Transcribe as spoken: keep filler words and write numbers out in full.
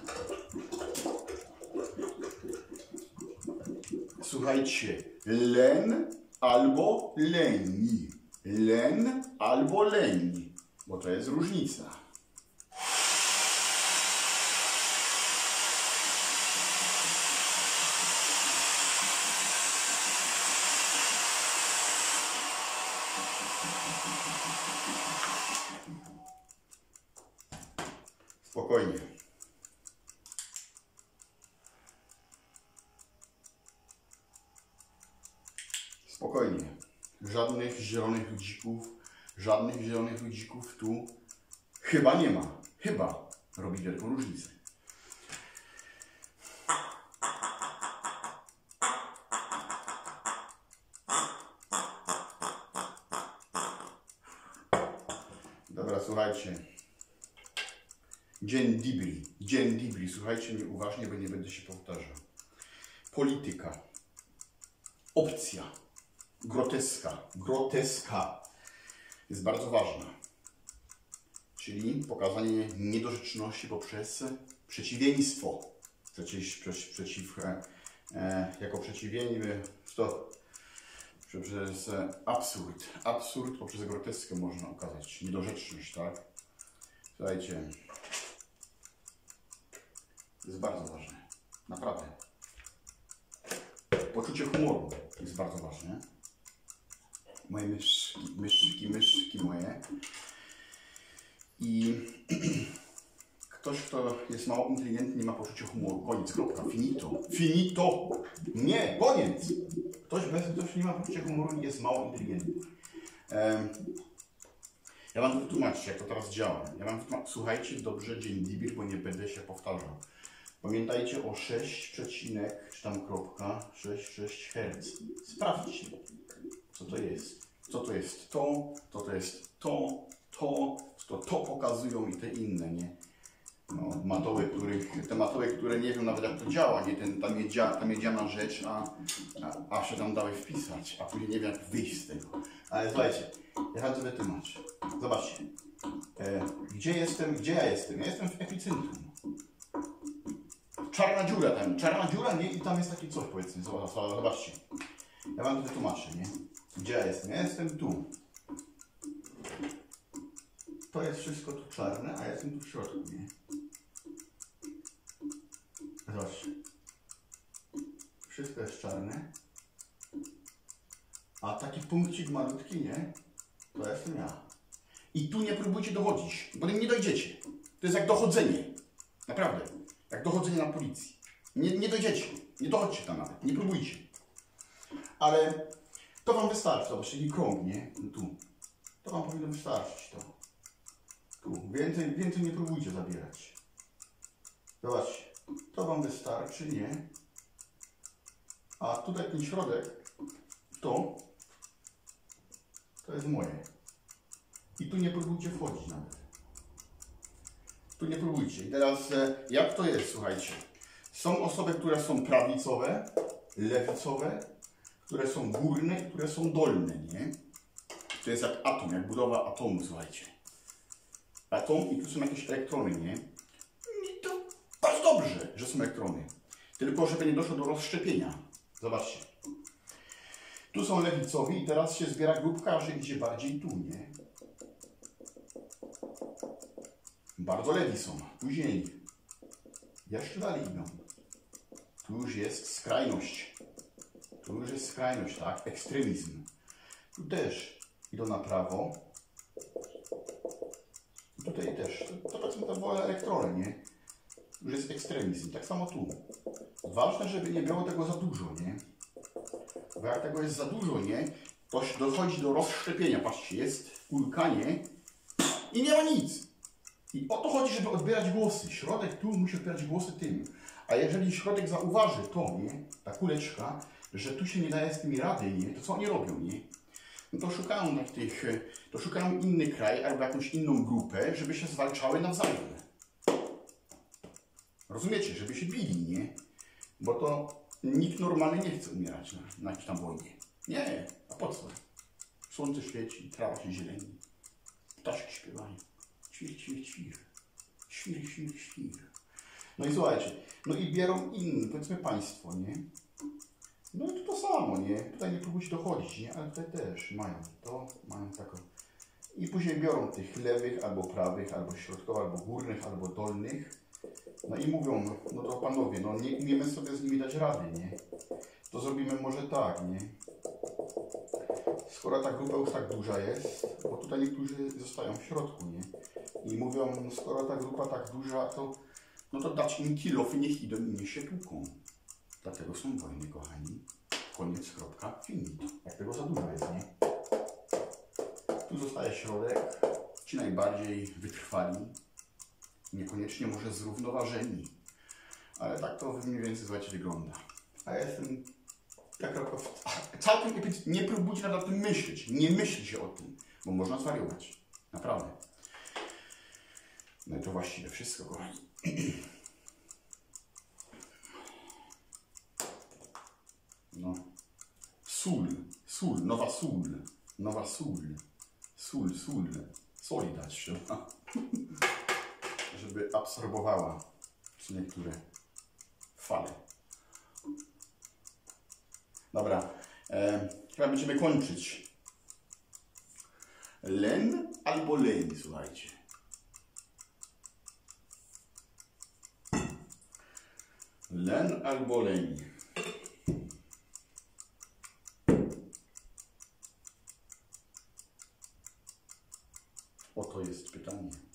Słuchajcie, len albo leni. Len albo leni, bo to jest różnica. Spokojnie. Spokojnie. Żadnych zielonych ludzików, żadnych zielonych ludzików tu chyba nie ma. Chyba robi wielką różnicę. Dobra, słuchajcie. Dzień dobry. Dzień dobry. Słuchajcie mnie uważnie, bo nie będę się powtarzał. Polityka. Opcja. Groteska. Groteska jest bardzo ważna. Czyli pokazanie niedorzeczności poprzez przeciwieństwo. Przeciw, przeciw, przeciw e, jako przeciwienie to przez absurd. Absurd poprzez groteskę można ukazać. Niedorzeczność, tak? Słuchajcie. To jest bardzo ważne. Naprawdę. Poczucie humoru jest bardzo ważne. Moje myszki, myszki, myszki moje. I ktoś, kto jest mało inteligentny, nie ma poczucia humoru. Koniec, kropka. Finito. Finito. Nie, koniec. Ktoś, bez, ktoś nie ma poczucia humoru i jest mało inteligentny. Um, ja wam wytłumaczę, jak to teraz działa. Ja wam wytłumaczę. Słuchajcie dobrze, dzień dobry, bo nie będę się powtarzał. Pamiętajcie o sześć przecinek, czy tam kropka, sześć przecinek sześć herca. Sprawdźcie, co to jest. Co to jest to, to to jest to, to, to, to pokazują i te inne, nie? No, matoły, których, te matoły, które nie wiem nawet jak to działa, nie? Ten, ta, miedzia, ta miedziana rzecz, a, a, a się tam dały wpisać, a później nie wiem jak wyjść z tego. Ale słuchajcie, ja wam to wytłumaczę. Zobaczcie, e, gdzie jestem, gdzie ja jestem? Ja jestem w epicentrum. Czarna dziura tam, czarna dziura, nie? I tam jest taki coś, powiedzmy, zobaczcie. Ja wam to wytłumaczę, nie? Gdzie ja jestem? Ja jestem tu. To jest wszystko tu czarne, a ja jestem tu w środku, nie? Zobaczcie. Wszystko jest czarne. A taki punkcik malutki, nie? To jestem ja. I tu nie próbujcie dochodzić, bo nie dojdziecie. To jest jak dochodzenie. Naprawdę. Jak dochodzenie na policji. Nie, nie dojdziecie. Nie dochodźcie tam nawet. Nie próbujcie. Ale to wam wystarczy. Zobaczcie, taki krąg, nie? Tu. To wam powinno wystarczyć. To. Tu. Więcej, więcej nie próbujcie zabierać. Zobaczcie. To wam wystarczy, nie? A tutaj ten środek, to, to jest moje. I tu nie próbujcie wchodzić nawet. Tu nie próbujcie. I teraz jak to jest, słuchajcie. Są osoby, które są prawicowe, lewicowe, które są górne i które są dolne, nie? To jest jak atom, jak budowa atomu, słuchajcie. Atom i tu są jakieś elektrony, nie? I to bardzo dobrze, że są elektrony. Tylko żeby nie doszło do rozszczepienia. Zobaczcie. Tu są lewicowi i teraz się zbiera grupka, że idzie bardziej tu, nie? Bardzo lewi są. Później jeszcze dalej idą. Tu już jest skrajność. Tu już jest skrajność, tak? Ekstremizm. Tu też idą na prawo. Tutaj też. To powiedzmy to wolne elektrony, nie? Już jest ekstremizm. Tak samo tu. Ważne, żeby nie było tego za dużo, nie? Bo jak tego jest za dużo, nie? To dochodzi do rozszczepienia. Patrzcie, jest kulka, nie? I nie ma nic. I o to chodzi, żeby odbierać głosy. Środek tu musi odbierać głosy tym. A jeżeli środek zauważy to, nie? Ta kuleczka, że tu się nie daje z tymi rady, nie? To co oni robią, nie? No to szukają na tych, to szukają inny kraj albo jakąś inną grupę, żeby się zwalczały nawzajem. Rozumiecie? Żeby się bili, nie? Bo to nikt normalny nie chce umierać na, na jakiejś tam wojnie. Nie, a po co? Słońce świeci, trawa się zieleni, ptaszki śpiewają. Świr, świr, świr. Świr, świr, świr. No i słuchajcie, no i biorą inny, powiedzmy państwo, nie? No i to to samo, nie? Tutaj nie próbujcie dochodzić, nie? Ale tutaj też mają to, mają taką. I później biorą tych lewych, albo prawych, albo środkowych, albo górnych, albo dolnych. No i mówią, no, no to panowie, no nie umiemy sobie z nimi dać rady, nie? To zrobimy może tak, nie? Skoro ta grupa już tak duża jest, bo tutaj niektórzy zostają w środku, nie? I mówią, no skoro ta grupa tak duża, to no to dać im kilofy, niech idą i niech się tłuką. Dlatego są wojny, kochani. Koniec, kropka, finito. Jak tego za dużo jest, nie? Tu zostaje środek. Ci najbardziej wytrwali. Niekoniecznie może zrównoważeni. Ale tak to mniej więcej, słuchajcie, wygląda. A ja jestem... Jak całkiem nie próbujcie nad tym myśleć. Nie myślcie o tym, bo można zwariować. Naprawdę. No i to właściwie wszystko, kochani. No. Sól, sól, nowa sól, nowa sól, sól, sól, soli dać trzeba, żeby absorbowała niektóre fale. Dobra, e, chyba będziemy kończyć. Len albo leń, słuchajcie. Len albo leń. Oto jest pytanie.